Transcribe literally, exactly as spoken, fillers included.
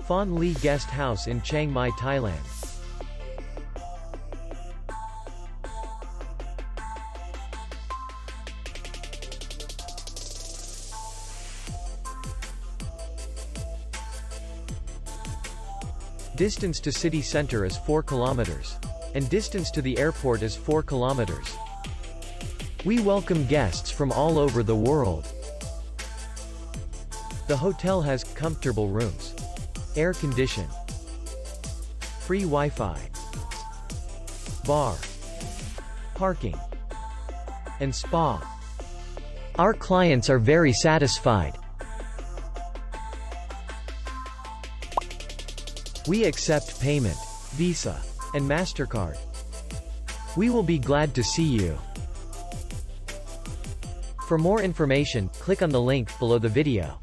Phan Lee Guest House in Chiang Mai, Thailand. Distance to city center is four kilometers. And distance to the airport is four kilometers. We welcome guests from all over the world. The hotel has comfortable rooms, air condition, free Wi-Fi, bar, parking, and spa. Our clients are very satisfied. We accept payment, Visa, and MasterCard. We will be glad to see you. For more information, click on the link below the video.